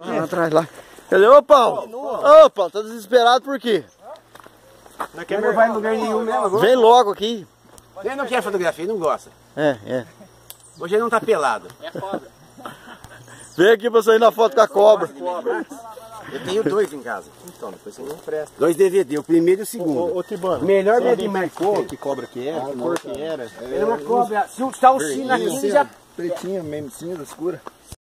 Lá atrás, lá. Cadê? Ô, Paulo! Ô, Paulo, tá desesperado por quê? Não vai em lugar nenhum mesmo agora. Vem logo aqui. Ele não quer fotografia, ele não gosta. É. Hoje ele não tá pelado. É cobra. Vem aqui pra sair na foto com a cobra. Eu tenho 2 em casa. Então, depois você não presta. 2 DVD, o primeiro e o segundo. Ô Tibano, Melhor que ele marcou. que cobra que é? Que cor que era? Era uma cobra. Se tá o sino aqui, ele já... Pretinha mesmo, cinza, escura.